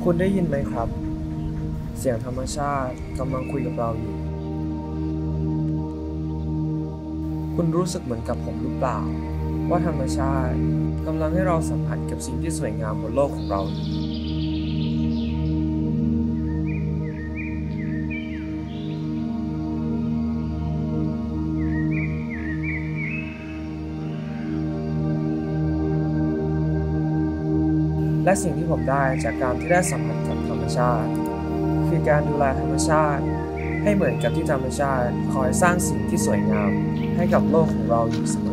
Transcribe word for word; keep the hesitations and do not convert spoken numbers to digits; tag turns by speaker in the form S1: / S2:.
S1: คุณได้ยินไหมครับเสียงธรรมชาติกำลังคุยกับเราอยู่คุณรู้สึกเหมือนกับผมหรือเปล่าว่าธรรมชาติกำลังให้เราสัมผัสกับสิ่งที่สวยงามบนโลกของเราและสิ่งที่ผมได้จากการที่ได้สัมผัสกับธรรมชาติคือการดูแลธรรมชาติให้เหมือนกับที่ธรรมชาติคอยสร้างสิ่งที่สวยงามให้กับโลกของเราอยู่เสมอ